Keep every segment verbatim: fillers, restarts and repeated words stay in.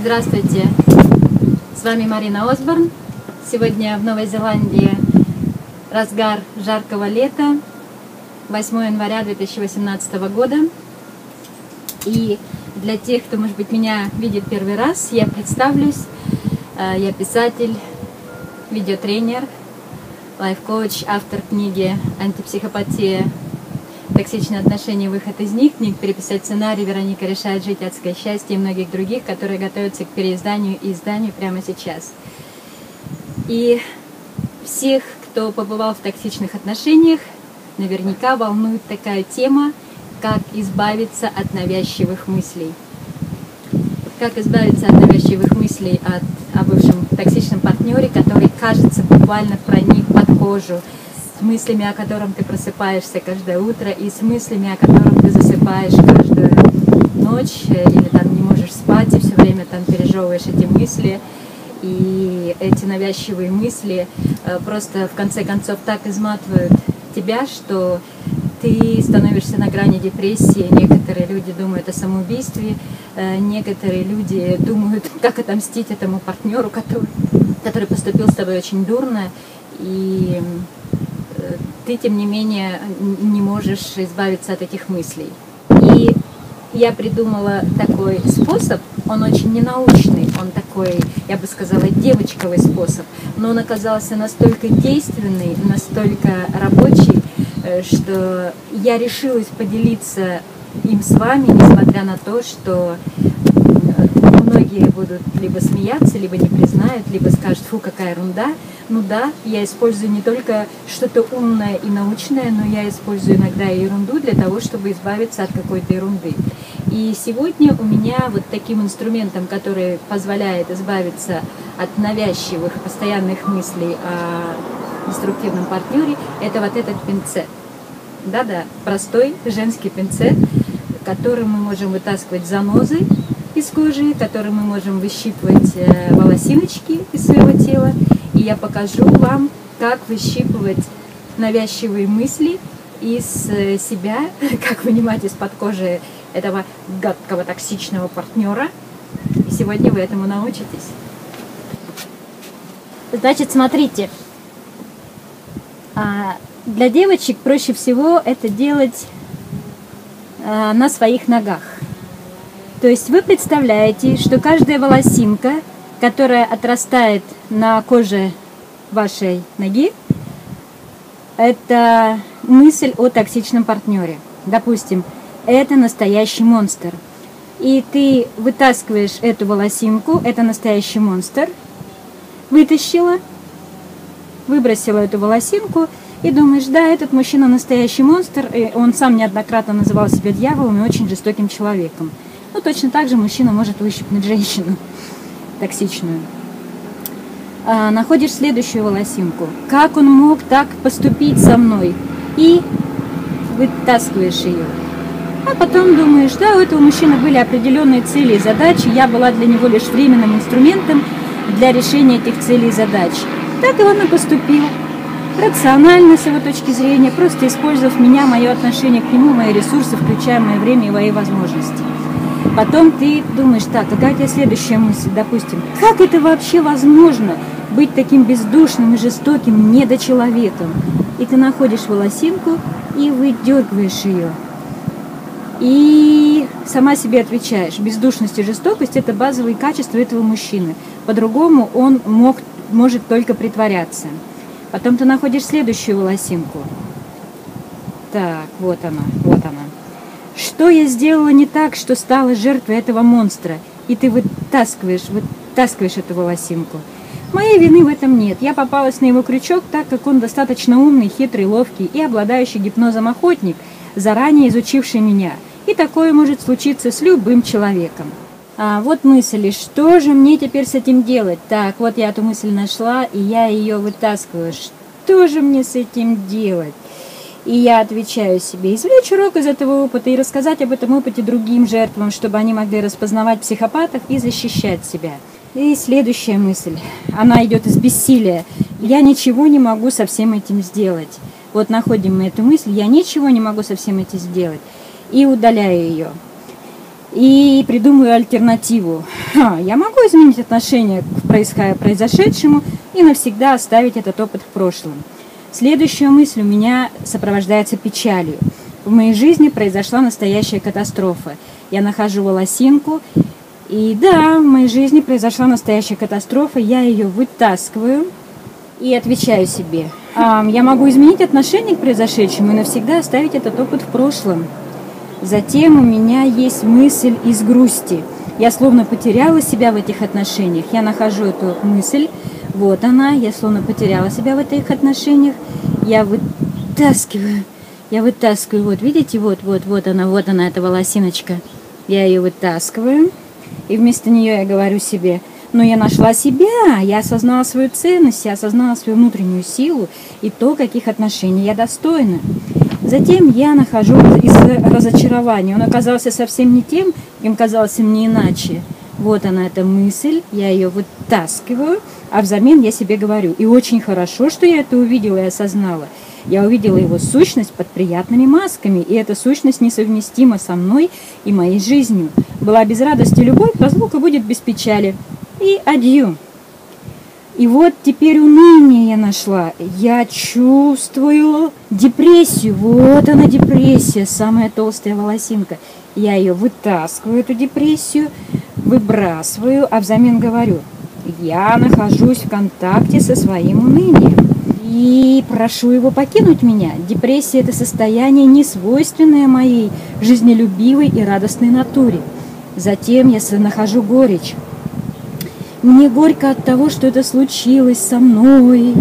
Здравствуйте, с вами Марина Осборн. Сегодня в Новой Зеландии разгар жаркого лета, восьмое января две тысячи восемнадцатого года. И для тех, кто, может быть, меня видит первый раз, я представлюсь. Я писатель, видеотренер, лайф-коуч, автор книги «Антипсихопатия. Токсичные отношения. Выход из них», книг «Переписать сценарий», «Вероника решает жить. Адское счастье» и многих других, которые готовятся к переизданию и изданию прямо сейчас. И всех, кто побывал в токсичных отношениях, наверняка волнует такая тема, как избавиться от навязчивых мыслей. Как избавиться от навязчивых мыслей от, о бывшем токсичном партнере, который, кажется, буквально проник под кожу, с мыслями, о котором ты просыпаешься каждое утро, и с мыслями, о котором ты засыпаешь каждую ночь, или там не можешь спать, и все время там пережевываешь эти мысли. И эти навязчивые мысли просто в конце концов так изматывают тебя, что ты становишься на грани депрессии. Некоторые люди думают о самоубийстве, некоторые люди думают, как отомстить этому партнеру, который, который поступил с тобой очень дурно, и ты, тем не менее, не можешь избавиться от этих мыслей. И я придумала такой способ, он очень ненаучный, он такой, я бы сказала, девочковый способ, но он оказался настолько действенный, настолько рабочий, что я решилась поделиться им с вами, несмотря на то, что многие будут либо смеяться, либо не признают, либо скажут: фу, какая ерунда. Ну да, я использую не только что-то умное и научное, но я использую иногда и ерунду для того, чтобы избавиться от какой-то ерунды. И сегодня у меня вот таким инструментом, который позволяет избавиться от навязчивых постоянных мыслей о деструктивном партнере, это вот этот пинцет. Да-да, простой женский пинцет, которым мы можем вытаскивать занозы из кожи, которым мы можем выщипывать волосиночки из своего тела. И я покажу вам, как выщипывать навязчивые мысли из себя, как вынимать из-под кожи этого гадкого токсичного партнера. И сегодня вы этому научитесь. Значит, смотрите, для девочек проще всего это делать на своих ногах. То есть вы представляете, что каждая волосинка, которая отрастает на коже вашей ноги, это мысль о токсичном партнере. Допустим, это настоящий монстр. И ты вытаскиваешь эту волосинку, это настоящий монстр, вытащила, выбросила эту волосинку и думаешь: да, этот мужчина настоящий монстр, и он сам неоднократно называл себя дьяволом и очень жестоким человеком. Ну, точно так же мужчина может выщипнуть женщину токсичную. А, находишь следующую волосинку. Как он мог так поступить со мной? И вытаскиваешь ее. А потом думаешь: да, у этого мужчины были определенные цели и задачи, я была для него лишь временным инструментом для решения этих целей и задач. Так и он и поступил. Рационально, с его точки зрения, просто использовав меня, мое отношение к нему, мои ресурсы, включая мое время и мои возможности. Потом ты думаешь: так, какая у тебя следующая мысль? Допустим, как это вообще возможно быть таким бездушным и жестоким недочеловеком? И ты находишь волосинку и выдергиваешь ее. И сама себе отвечаешь: бездушность и жестокость – это базовые качества этого мужчины. По-другому он мог, может только притворяться. Потом ты находишь следующую волосинку. Так, вот она, вот она. Что я сделала не так, что стала жертвой этого монстра? И ты вытаскиваешь, вытаскиваешь эту волосинку. Моей вины в этом нет. Я попалась на его крючок, так как он достаточно умный, хитрый, ловкий и обладающий гипнозом охотник, заранее изучивший меня. И такое может случиться с любым человеком. А вот мысли, что же мне теперь с этим делать? Так, вот я эту мысль нашла, и я ее вытаскиваю. Что же мне с этим делать? И я отвечаю себе: извлечь урок из этого опыта и рассказать об этом опыте другим жертвам, чтобы они могли распознавать психопатов и защищать себя. И следующая мысль, она идет из бессилия. Я ничего не могу со всем этим сделать. Вот находим мы эту мысль: я ничего не могу со всем этим сделать. И удаляю ее. и придумаю альтернативу. Ха, я могу изменить отношение к произошедшему и навсегда оставить этот опыт в прошлом. Следующая мысль у меня сопровождается печалью. В моей жизни произошла настоящая катастрофа. Я нахожу волосинку, и да, в моей жизни произошла настоящая катастрофа, я ее вытаскиваю и отвечаю себе. А, я могу изменить отношение к произошедшему и навсегда оставить этот опыт в прошлом. Затем у меня есть мысль из грусти. Я словно потеряла себя в этих отношениях. Я нахожу эту мысль. Вот она. Я словно потеряла себя в этих отношениях. Я вытаскиваю. Я вытаскиваю. Вот, видите? Вот, вот, вот она. Вот она, эта волосиночка. Я ее вытаскиваю. И вместо нее я говорю себе: но я нашла себя. Я осознала свою ценность. Я осознала свою внутреннюю силу. И то, каких отношений я достойна. Затем я нахожу из разочарования. Он оказался совсем не тем, кем казался мне иначе. Вот она, эта мысль, я ее вытаскиваю, а взамен я себе говорю: и очень хорошо, что я это увидела и осознала. Я увидела его сущность под приятными масками, и эта сущность несовместима со мной и моей жизнью. Была без радости любовь, разлука будет без печали. И адью. И вот теперь уныние я нашла. Я чувствую депрессию. Вот она, депрессия, самая толстая волосинка. Я ее вытаскиваю, эту депрессию, выбрасываю, а взамен говорю: я нахожусь в контакте со своим унынием и прошу его покинуть меня. Депрессия – это состояние, не свойственное моей жизнелюбивой и радостной натуре. Затем я нахожу горечь. Мне горько от того, что это случилось со мной.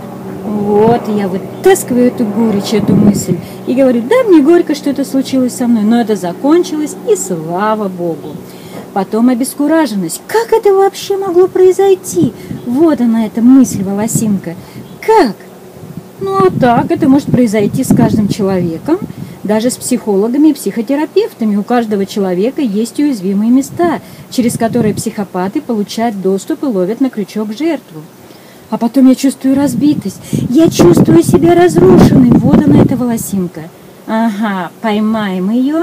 Вот, я вытаскиваю эту горечь, эту мысль и говорю: да, мне горько, что это случилось со мной, но это закончилось, и слава Богу. Потом обескураженность. Как это вообще могло произойти? Вот она, эта мысль, волосинка. Как? Ну, а так это может произойти с каждым человеком, даже с психологами и психотерапевтами. У каждого человека есть уязвимые места, через которые психопаты получают доступ и ловят на крючок жертву. А потом я чувствую разбитость. Я чувствую себя разрушенной. Вот она, эта волосинка. Ага, поймаем ее.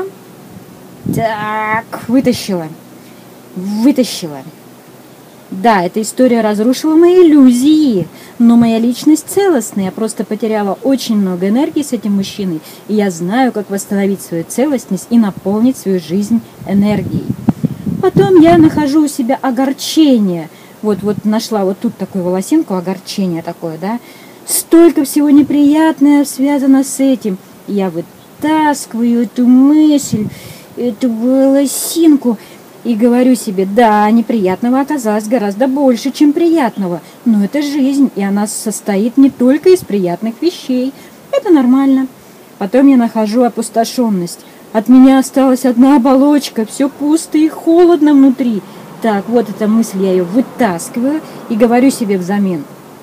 Так, вытащила. Вытащила. Да, эта история разрушила мои иллюзии, но моя личность целостная. Я просто потеряла очень много энергии с этим мужчиной, и я знаю, как восстановить свою целостность и наполнить свою жизнь энергией. Потом я нахожу у себя огорчение. Вот, вот нашла вот тут такую волосинку, огорчение такое, да. Столько всего неприятного связано с этим. Я вытаскиваю эту мысль, эту волосинку, и говорю себе: да, неприятного оказалось гораздо больше, чем приятного. Но это жизнь, и она состоит не только из приятных вещей. Это нормально. Потом я нахожу опустошенность. От меня осталась одна оболочка, все пусто и холодно внутри. Так, вот эта мысль, я ее вытаскиваю и говорю себе взамен: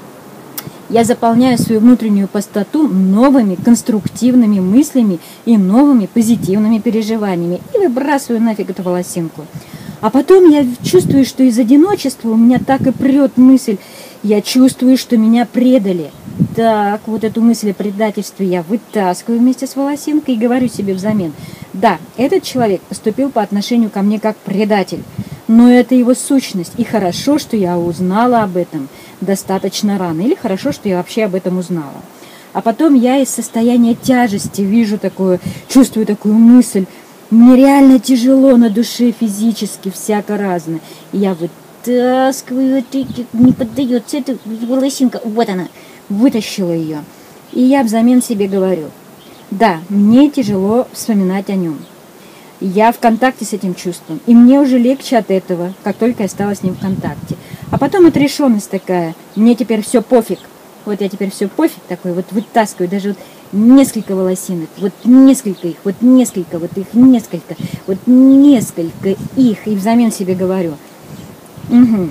я заполняю свою внутреннюю пустоту новыми конструктивными мыслями и новыми позитивными переживаниями. И выбрасываю нафиг эту волосинку. А потом я чувствую, что из одиночества у меня так и прет мысль. Я чувствую, что меня предали. Так, вот эту мысль о предательстве я вытаскиваю вместе с волосинкой и говорю себе взамен: да, этот человек поступил по отношению ко мне как предатель. Но это его сущность. И хорошо, что я узнала об этом достаточно рано. Или хорошо, что я вообще об этом узнала. А потом я из состояния тяжести вижу такую, чувствую такую мысль: мне реально тяжело на душе физически, всяко разное. И я вытаскиваю, это не поддается, эта волосинка, вот она, вытащила ее. И я взамен себе говорю: да, мне тяжело вспоминать о нем. Я в контакте с этим чувством, и мне уже легче от этого, как только я стала с ним в контакте. А потом отрешенность такая: мне теперь все пофиг. Вот я теперь все пофиг такой, вот вытаскиваю даже вот несколько волосинок, вот несколько их, вот несколько, вот их несколько, вот несколько их, и взамен себе говорю: угу.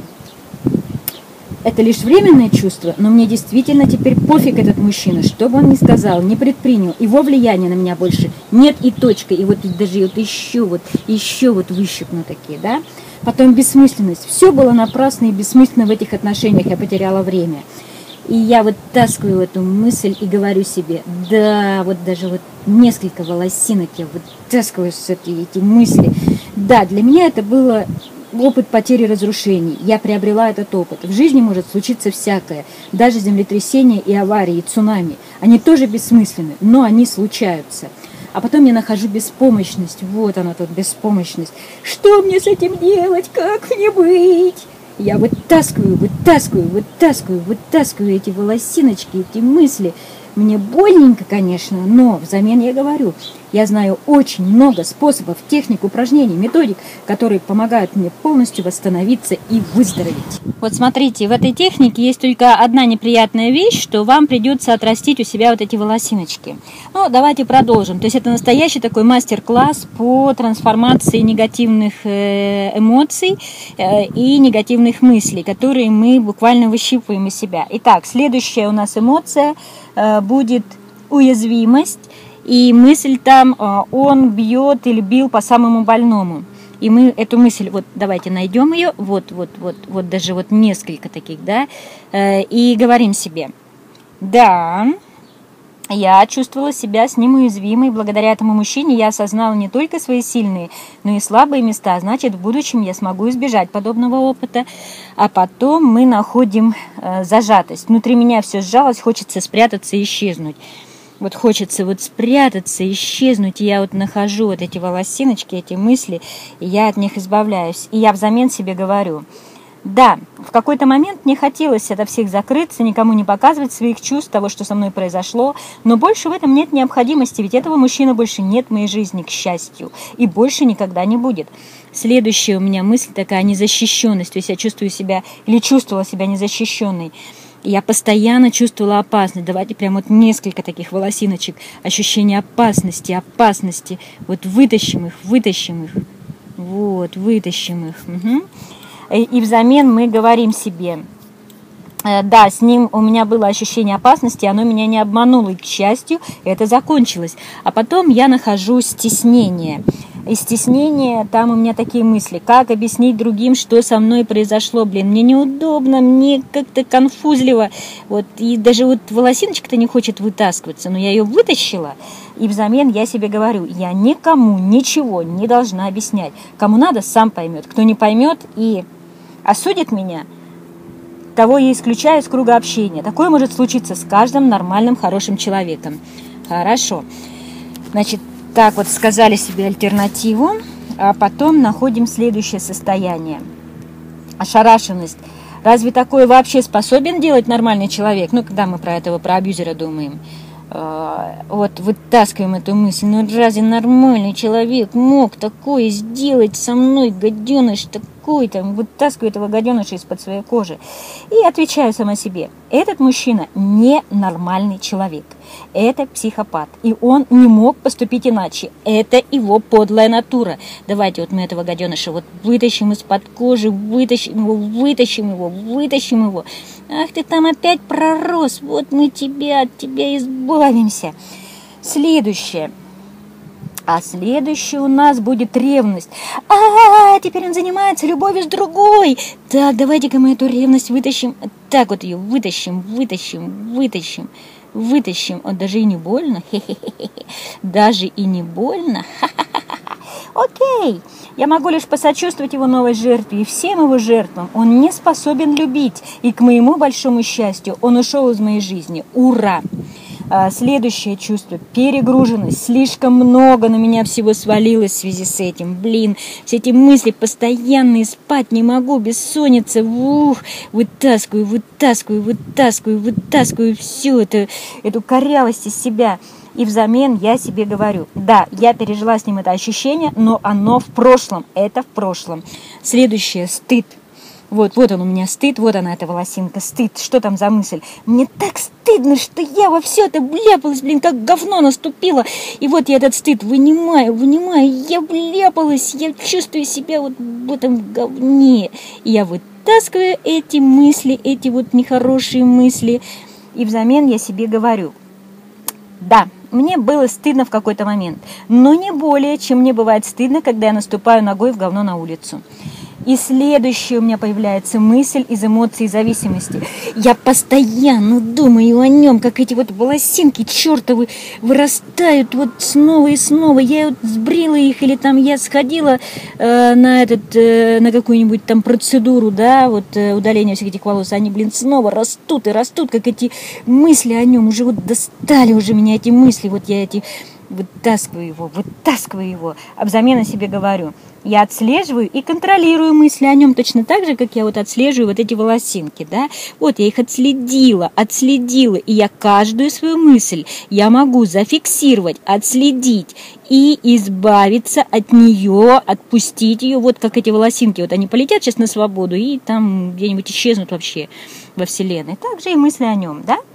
Это лишь временное чувство, но мне действительно теперь пофиг этот мужчина, что бы он ни сказал, не предпринял, его влияния на меня больше нет и точка, и вот даже вот еще вот, еще вот выщипну такие, да. Потом бессмысленность, все было напрасно и бессмысленно в этих отношениях, я потеряла время. И я вытаскиваю эту мысль и говорю себе: да, вот даже вот несколько волосинок я вытаскиваю с этой, эти мысли, Да, для меня это было опыт потери разрушений. Я приобрела этот опыт. В жизни может случиться всякое. Даже землетрясения и аварии, и цунами. Они тоже бессмысленны, но они случаются. А потом я нахожу беспомощность. Вот она тут, беспомощность. Что мне с этим делать? Как мне быть? Я вытаскиваю, вытаскиваю, вытаскиваю, вытаскиваю эти волосиночки, эти мысли. Мне больненько, конечно, но взамен я говорю, я знаю очень много способов, техник, упражнений, методик, которые помогают мне полностью восстановиться и выздороветь. Вот смотрите, в этой технике есть только одна неприятная вещь, что вам придется отрастить у себя вот эти волосиночки. Ну, давайте продолжим. То есть это настоящий такой мастер-класс по трансформации негативных эмоций и негативных мыслей, которые мы буквально выщипываем из себя. Итак, следующая у нас эмоция будет уязвимость, и мысль там, он бьет или бил по самому больному. И мы эту мысль, вот давайте найдем ее, вот, вот, вот, вот даже вот несколько таких, да, и говорим себе, да, я чувствовала себя с ним уязвимой, благодаря этому мужчине я осознала не только свои сильные, но и слабые места, значит, в будущем я смогу избежать подобного опыта. А потом мы находим э, зажатость. Внутри меня все сжалось, хочется спрятаться и исчезнуть. Вот хочется вот спрятаться, исчезнуть, и я вот нахожу вот эти волосиночки, эти мысли, и я от них избавляюсь. И я взамен себе говорю, да, в какой-то момент мне хотелось ото всех закрыться, никому не показывать своих чувств, того, что со мной произошло, но больше в этом нет необходимости, ведь этого мужчины больше нет в моей жизни, к счастью, и больше никогда не будет. Следующая у меня мысль такая незащищенность, то есть я чувствую себя, или чувствовала себя незащищенной. Я постоянно чувствовала опасность. Давайте прям вот несколько таких волосиночек, ощущение опасности, опасности. Вот вытащим их, вытащим их, вот, вытащим их. Угу. И взамен мы говорим себе, да, с ним у меня было ощущение опасности, оно меня не обмануло, и, к счастью, это закончилось. А потом я нахожу стеснение. И стеснение, там у меня такие мысли, как объяснить другим, что со мной произошло, блин, мне неудобно, мне как-то конфузливо, вот, и даже вот волосиночка-то не хочет вытаскиваться, но я ее вытащила, и взамен я себе говорю, я никому ничего не должна объяснять, кому надо, сам поймет, кто не поймет и осудит меня, того я исключаю из круга общения. Такое может случиться с каждым нормальным, хорошим человеком. Хорошо, значит, так вот сказали себе альтернативу, а потом находим следующее состояние. Ошарашенность. Разве такое вообще способен делать нормальный человек? Ну, когда мы про этого, про абьюзера думаем. Вот вытаскиваем эту мысль. Ну, разве нормальный человек мог такое сделать со мной, гаденыш такой-то? Вытаскиваю этого гаденыша из-под своей кожи. И отвечаю сама себе. Этот мужчина не нормальный человек. Это психопат. И он не мог поступить иначе. Это его подлая натура. Давайте вот мы этого гаденыша вот вытащим из-под кожи, вытащим его, вытащим его, вытащим его. Ах, ты там опять пророс. Вот мы тебя, от тебя избавимся. Следующее. А следующее у нас будет ревность. А, теперь он занимается любовью с другой. Так, давайте-ка мы эту ревность вытащим. Так вот ее вытащим, вытащим, вытащим. Вытащим, он даже и не больно, даже и не больно, окей, я могу лишь посочувствовать его новой жертве и всем его жертвам, он не способен любить, и к моему большому счастью, он ушел из моей жизни, ура! Следующее чувство – перегруженность. Слишком много на меня всего свалилось в связи с этим. Блин, все эти мысли постоянные, спать не могу, бессонница. Ух, вытаскиваю, вытаскиваю, вытаскиваю, вытаскиваю всю эту, эту корявость из себя. И взамен я себе говорю, да, я пережила с ним это ощущение, но оно в прошлом, это в прошлом. Следующее – стыд. Вот, вот он у меня стыд, вот она, эта волосинка, стыд. Что там за мысль? Мне так стыдно, что я во все это вляпалась, блин, как говно наступила. И вот я этот стыд вынимаю, вынимаю, я вляпалась, я чувствую себя вот в этом говне. И я вытаскиваю эти мысли, эти вот нехорошие мысли. И взамен я себе говорю, да, мне было стыдно в какой-то момент, но не более, чем мне бывает стыдно, когда я наступаю ногой в говно на улицу. И следующая у меня появляется мысль из эмоций зависимости. Я постоянно думаю о нем, как эти вот волосинки чертовы вырастают вот снова и снова. Я вот сбрила их, или там я сходила э, на этот, э, на какую-нибудь там процедуру, да, вот э, удаление всех этих волос. Они, блин, снова растут и растут, как эти мысли о нем. Уже вот достали уже меня эти мысли, вот я эти вытаскиваю его, вытаскиваю его, а взамен о себе говорю. Я отслеживаю и контролирую мысли о нем точно так же, как я вот отслеживаю вот эти волосинки, да. Вот я их отследила, отследила, и я каждую свою мысль я могу зафиксировать, отследить и избавиться от нее, отпустить ее, вот как эти волосинки, вот они полетят сейчас на свободу и там где-нибудь исчезнут вообще во Вселенной. Также и мысли о нем, да.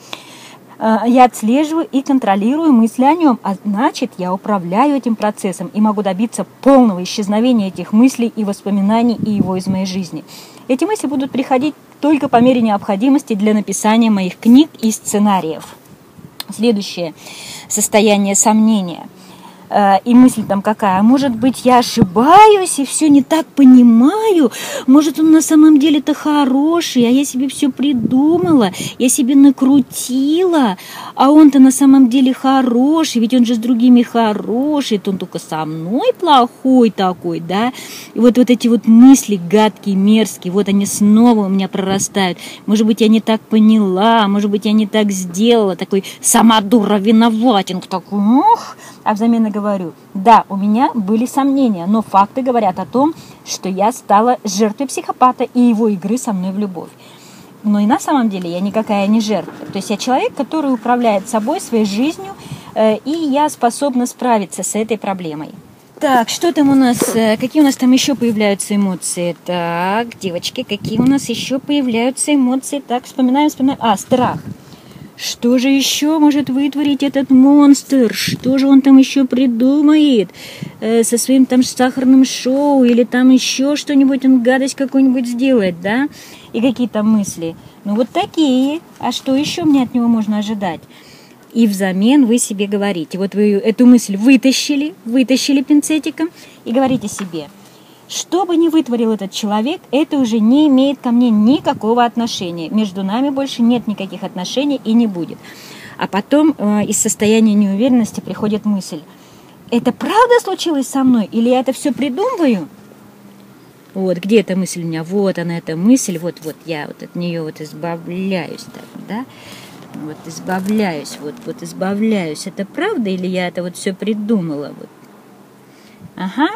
Я отслеживаю и контролирую мысли о нем, а значит, я управляю этим процессом и могу добиться полного исчезновения этих мыслей и воспоминаний и его из моей жизни. Эти мысли будут приходить только по мере необходимости для написания моих книг и сценариев. Следующее состояние сомнения. И мысль там какая? Может быть, я ошибаюсь и все не так понимаю? Может, он на самом деле-то хороший, а я себе все придумала, я себе накрутила, а он-то на самом деле хороший, ведь он же с другими хороший, это он только со мной плохой такой, да? И вот, вот эти вот мысли гадкие, мерзкие, вот они снова у меня прорастают. Может быть, я не так поняла, может быть, я не так сделала, такой сама дура виноватинг, такой, ох, а взамен говорю, да, у меня были сомнения, но факты говорят о том, что я стала жертвой психопата и его игры со мной в любовь. Но и на самом деле я никакая не жертва. То есть я человек, который управляет собой, своей жизнью, э, и я способна справиться с этой проблемой. Так, что там у нас, какие у нас там еще появляются эмоции? Так, девочки, какие у нас еще появляются эмоции? Так, вспоминаем, вспоминаем. А, страх. Что же еще может вытворить этот монстр? Что же он там еще придумает? Э, со своим там сахарным шоу или там еще что-нибудь, он гадость какую-нибудь сделает, да? И какие там мысли? Ну вот такие. А что еще мне от него можно ожидать? И взамен вы себе говорите. Вот вы эту мысль вытащили, вытащили пинцетиком и говорите себе. Что бы ни вытворил этот человек, это уже не имеет ко мне никакого отношения. Между нами больше нет никаких отношений и не будет. А потом э, из состояния неуверенности приходит мысль. Это правда случилось со мной? Или я это все придумываю? Вот, где эта мысль у меня? Вот она, эта мысль. Вот-вот я вот от нее вот избавляюсь. Так, да? Вот избавляюсь, вот, вот избавляюсь. Это правда или я это вот все придумала? Вот. Ага.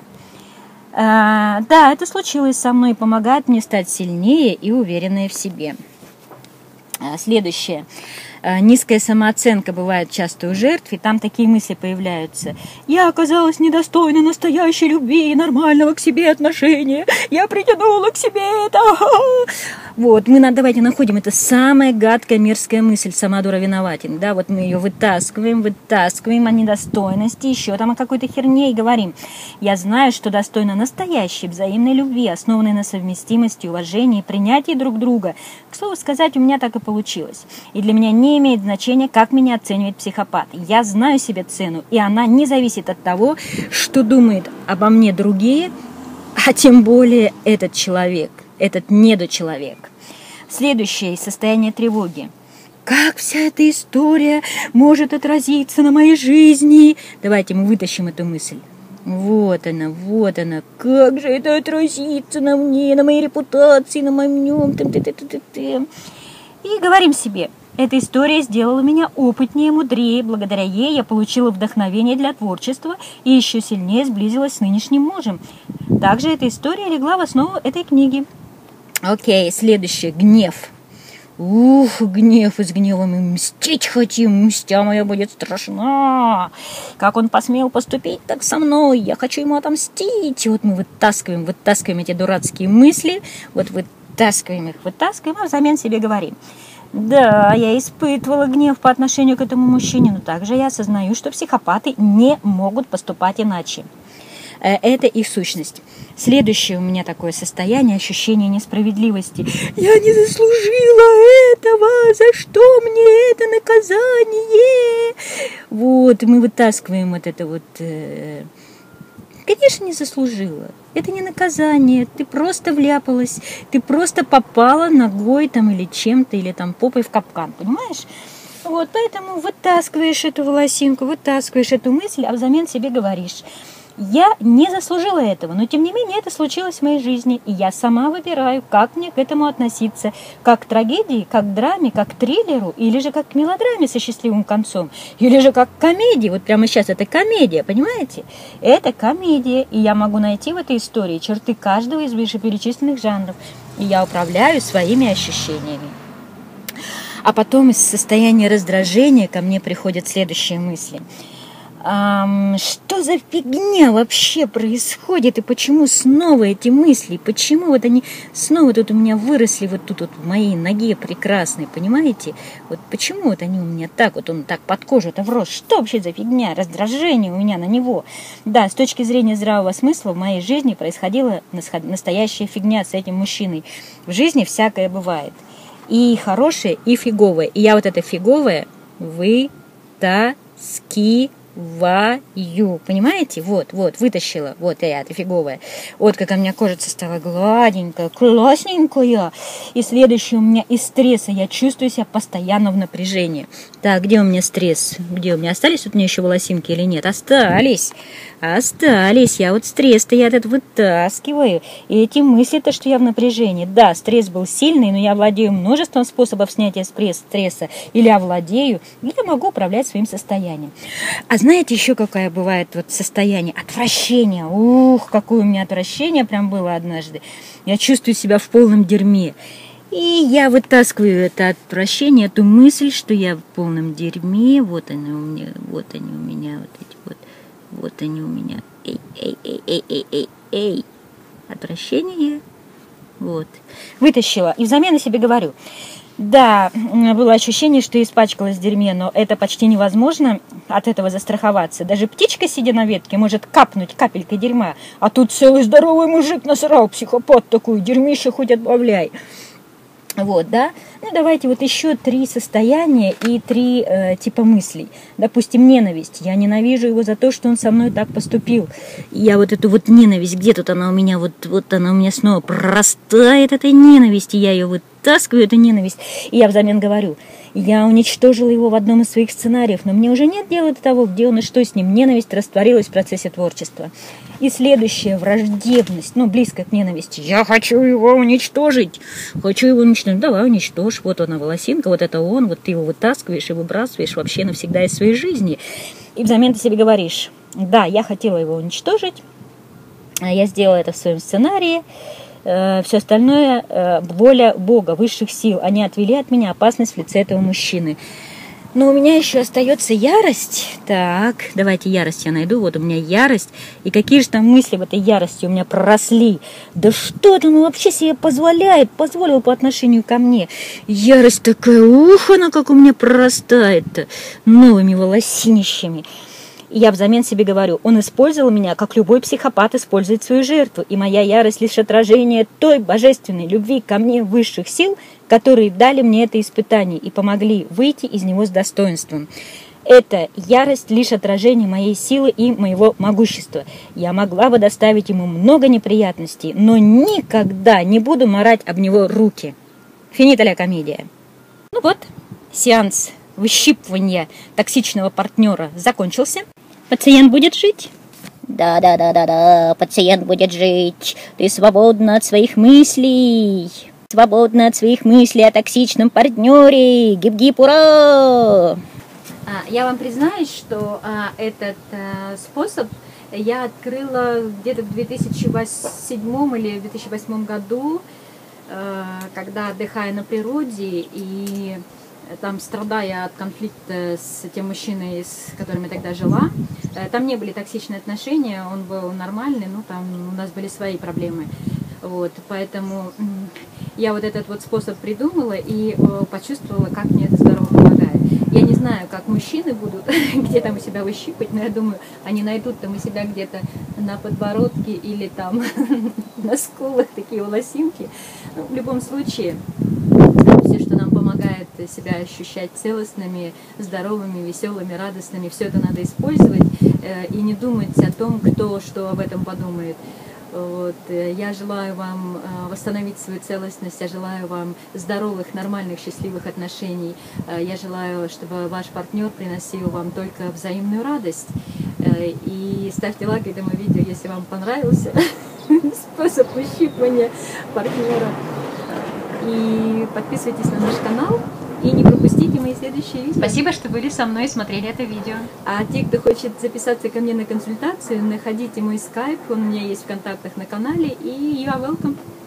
А, да, это случилось со мной и помогает мне стать сильнее и увереннее в себе. А, следующее. А, низкая самооценка бывает часто у жертв, и там такие мысли появляются. Я оказалась недостойна настоящей любви и нормального к себе отношения. Я притянула к себе это. Вот, мы давайте находим, это самая гадкая, мерзкая мысль, сама дура виноватин, да, вот мы ее вытаскиваем, вытаскиваем о недостойности, еще там о какой-то херне и говорим, я знаю, что достойна настоящей взаимной любви, основанной на совместимости, уважении, принятии друг друга. К слову сказать, у меня так и получилось, и для меня не имеет значения, как меня оценивает психопат, я знаю себе цену, и она не зависит от того, что думают обо мне другие, а тем более этот человек. Этот недочеловек. Следующее состояние тревоги. Как вся эта история может отразиться на моей жизни? Давайте мы вытащим эту мысль. Вот она, вот она. Как же это отразится на мне, на моей репутации, на моем нем. И говорим себе. Эта история сделала меня опытнее, мудрее. Благодаря ей я получила вдохновение для творчества и еще сильнее сблизилась с нынешним мужем. Также эта история легла в основу этой книги. Окей, следующее. Гнев. Ух, гнев, и с гневом мы мстить хотим. Мстя моя будет страшна. Как он посмел поступить так со мной? Я хочу ему отомстить. И вот мы вытаскиваем, вытаскиваем эти дурацкие мысли. Вот вытаскиваем их, вытаскиваем, а взамен себе говорим. Да, я испытывала гнев по отношению к этому мужчине, но также я осознаю, что психопаты не могут поступать иначе. Это их сущность. Следующее у меня такое состояние, ощущение несправедливости. Я не заслужила этого, за что мне это наказание? Вот, мы вытаскиваем вот это вот. Конечно, не заслужила. Это не наказание, ты просто вляпалась, ты просто попала ногой там или чем-то, или там попой в капкан, понимаешь? Вот, поэтому вытаскиваешь эту волосинку, вытаскиваешь эту мысль, а взамен себе говоришь: я не заслужила этого, но тем не менее это случилось в моей жизни, и я сама выбираю, как мне к этому относиться, как к трагедии, как к драме, как к триллеру, или же как к мелодраме со счастливым концом, или же как к комедии. Вот прямо сейчас это комедия, понимаете? Это комедия, и я могу найти в этой истории черты каждого из вышеперечисленных жанров, и я управляю своими ощущениями. А потом из состояния раздражения ко мне приходят следующие мысли. Um, что за фигня вообще происходит, и почему снова эти мысли, почему вот они снова тут у меня выросли вот тут вот в моей ноге прекрасной, понимаете? Вот почему вот они у меня так вот, он так под кожу-то врос, что вообще за фигня, раздражение у меня на него? Да, с точки зрения здравого смысла в моей жизни происходила настоящая фигня с этим мужчиной. В жизни всякое бывает, и хорошее, и фиговое, и я вот это фиговое вытаскиваю. Ваю, понимаете? Вот, вот, вытащила, вот я, это фиговая. Вот как у меня кожица стала гладенькая, классненькая. И следующее у меня из стресса, я чувствую себя постоянно в напряжении. Так, где у меня стресс? Где у меня остались тут у меня еще волосинки или нет? Остались, остались. Я вот стресс-то я этот вытаскиваю. И эти мысли-то, что я в напряжении. Да, стресс был сильный, но я владею множеством способов снятия стресса. Или овладею, или я могу управлять своим состоянием. А знаете еще какое бывает вот состояние? Отвращение. Ух, какое у меня отвращение прям было однажды. Я чувствую себя в полном дерьме. И я вытаскиваю это отвращение, эту мысль, что я в полном дерьме. Вот они у меня, вот они у меня, вот эти вот, вот они у меня. Эй, эй, эй, эй, эй, эй, эй. Отвращение. Вот. Вытащила. И взамен я себе говорю: да, было ощущение, что испачкалась в дерьме, но это почти невозможно от этого застраховаться. Даже птичка, сидя на ветке, может капнуть капелькой дерьма, а тут целый здоровый мужик насрал, психопат такой, дерьмище хоть отбавляй. Вот, да? Ну, давайте вот еще три состояния и три э, типа мыслей. Допустим, ненависть. Я ненавижу его за то, что он со мной так поступил. Я вот эту вот ненависть, где тут она у меня, вот, вот она у меня снова прорастает, этой ненависти, я ее вытаскиваю, эту ненависть, и я взамен говорю: я уничтожила его в одном из своих сценариев, но мне уже нет дела до того, где он и что с ним. Ненависть растворилась в процессе творчества. И следующее, враждебность, ну, близко к ненависти. Я хочу его уничтожить. Хочу его уничтожить. Давай уничтожь. Вот она, волосинка, вот это он. Вот ты его вытаскиваешь и выбрасываешь вообще навсегда из своей жизни. И взамен ты себе говоришь: да, я хотела его уничтожить. Я сделала это в своем сценарии. Все остальное воля Бога, высших сил. Они отвели от меня опасность в лице этого мужчины. Но у меня еще остается ярость. Так, давайте ярость я найду. Вот у меня ярость. И какие же там мысли в этой ярости у меня проросли. Да что там вообще себе позволяет, позволил по отношению ко мне. Ярость такая, ух, она как у меня прорастает новыми волосинищами. И я взамен себе говорю: он использовал меня, как любой психопат использует свою жертву. И моя ярость лишь отражение той божественной любви ко мне высших сил, которые дали мне это испытание и помогли выйти из него с достоинством. Эта ярость лишь отражение моей силы и моего могущества. Я могла бы доставить ему много неприятностей, но никогда не буду марать об него руки. Финита ля комедия. Ну вот, сеанс выщипывания токсичного партнера закончился. Пациент будет жить? Да-да-да-да-да, пациент будет жить. Ты свободна от своих мыслей. Свободна от своих мыслей о токсичном партнере. Гип-гип, ура! Я вам признаюсь, что а, этот а, способ я открыла где-то в две тысячи седьмом или две тысячи восьмом году, а, когда отдыхая на природе и там, страдая от конфликта с тем мужчиной, с которым я тогда жила. Там не были токсичные отношения, он был нормальный, но там у нас были свои проблемы. Вот, поэтому я вот этот вот способ придумала и почувствовала, как мне это здорово помогает. Я не знаю, как мужчины будут где-то у себя выщипать, но я думаю, они найдут там у себя где-то на подбородке или там на скулах такие волосинки. Ну, в любом случае, все, что нам помогает себя ощущать целостными, здоровыми, веселыми, радостными, все это надо использовать и не думать о том, кто что об этом подумает. Вот. Я желаю вам восстановить свою целостность, я желаю вам здоровых, нормальных, счастливых отношений. Я желаю, чтобы ваш партнер приносил вам только взаимную радость. И ставьте лайк этому видео, если вам понравился способ ущипывания партнера. И подписывайтесь на наш канал. И не пропустите мои следующие видео. Спасибо, что были со мной и смотрели это видео. А те, кто хочет записаться ко мне на консультацию, находите мой скайп, он у меня есть в контактах на канале, и you are welcome.